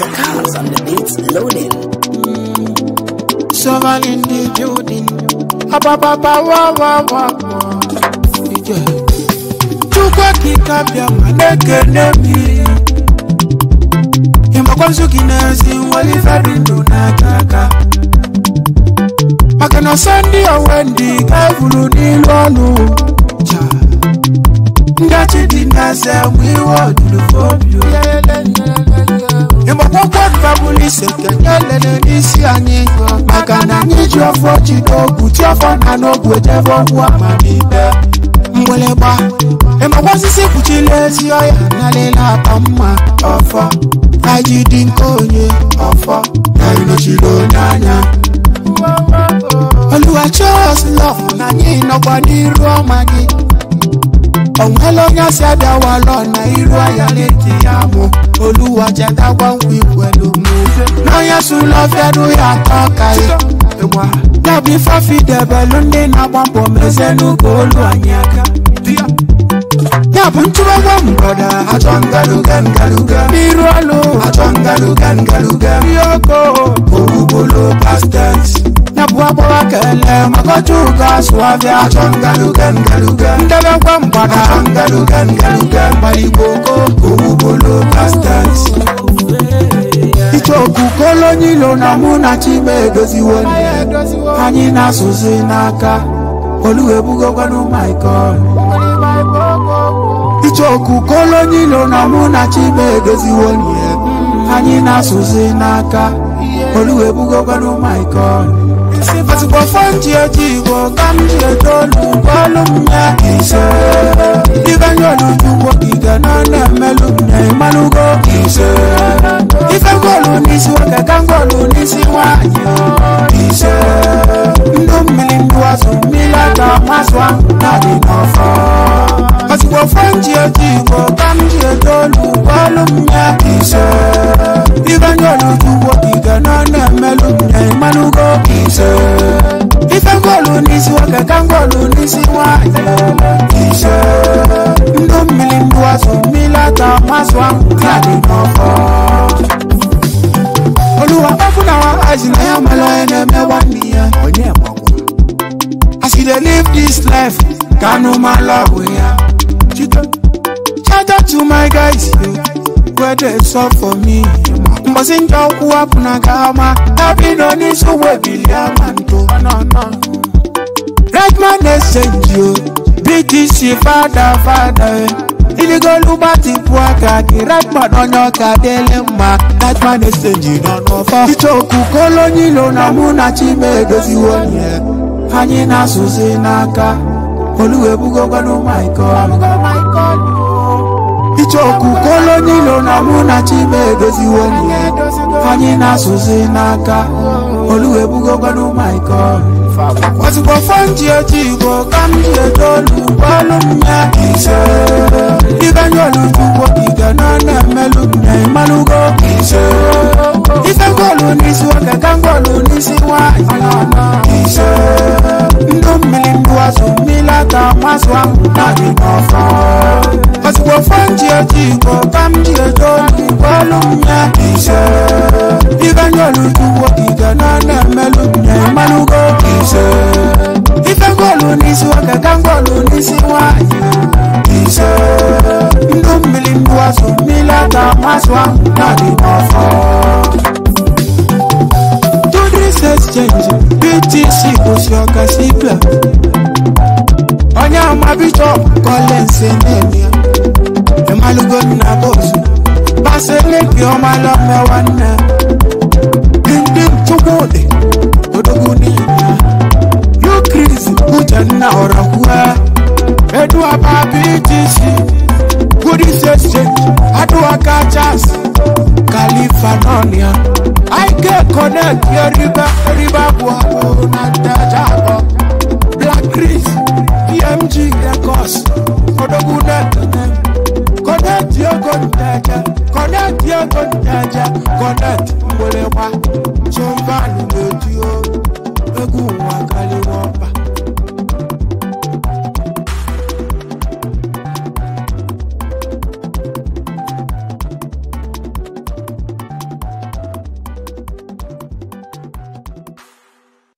Cars on the beats loading. Somval in the building. Chukwa kikabia maneke nemi. Imakwansu kinezi wali ferindu na kaka. Makana sandi ya wendi kevulu nilolu. Ngachi dinase mwiwa julufobio. Imakwankwa fabulise kenyele nisi anyigo. Makana nijua fochi dogu tiafo nanogu etevo mwa mamide. Mweleba Imakwasisi kuchilezi oya nalela kama Offor Ajidinkonye Offor na inochilo nanya Oluwa show us love na nyino kwa niru omagi Omwelo nyasi adawalo na iru ayaleti yamo Oluwa jada wankwikwelu mu Na yasu love yadu ya tokai Nabi fafi debelunde na wampo mezenu golu anyaka Bunchuba wamboda Atwangaluga Birwalo Atwangaluga Yoko Ubulu past tense Nabuabo wakele Makochuga swavya Atwangaluga Ndebe wamboda Atwangaluga Malikoko Ubulu past tense Ichoku kolonyilo na muna chime dozi woni Hanyina suzi naka Oluwebugo kwanu my God Ichoku kolonyilo na muna chime dozi woni Hanyina suzi naka Oluwebugo kwanu my God Asipo fonji ejigo kamji etolu Kolumnya kise Iganyolu jubo kiga nane melumnya imalugo kise Ifengolu nisi wake kangolu nisi wanyo kise Ndumili wazu milata maswa nadi Offor Asipo fonji ejigo kamji etolu Kolumnya kise Iganyolu jubo kiga nane melumnya imalugo kise Ifengolu nisi wake kangolu nisi wanyo kise Ndumili wazu milata maswa nadi Offor Oluwa bakuna wa azina ya malo ene mewaniya Onye mwako As you dey live this life Kanu malawe ya Shout out to my guys Where they sub for me Mbasinja ukuwa puna kama Abino nisu webili ya manto Right man exchange you BTC father Illegal ubati puaka ki right man onyo kadele ma Right man exchange no Offor Ichoku kolonyilo na muna chime dozi wonye Hanyina suzi naka Oluwebugo kwanu my God Ichoku kolonyilo na muna chime dozi wonye Hanyina suzi naka Oluwebugo kwanu my God Wasipo fonji ejigo kamji etolu Kolumnya kise Iganyolu jubo kiga nane melumnya imalugo kise Ifengolu nisi wake kangolu nisi wanyo kise Ndumili wazu milata maswa nadi Offor Wasipo fonji ejigo kamji etolu Kolumnya kise Iganyolu jubo kiga nane melumnya imalugo kise Ifengolu nisi wake kangolu nisi wanyo kise Ndumili wazu milata maswa nadi Offor Do this exchange BTC kusyoka sipla Onya mabishop kolense nemia Emalugo na bosu Baseleki omalome wane Dindim chukode Odoguni You crazy Kujanna orakuwa Edwa pa BTC Goodies exchange Adwa kachas California I get connect your riba buabo na dajabo Black Chris PMG Records Odogunet Connect your contact Connect Mbolewa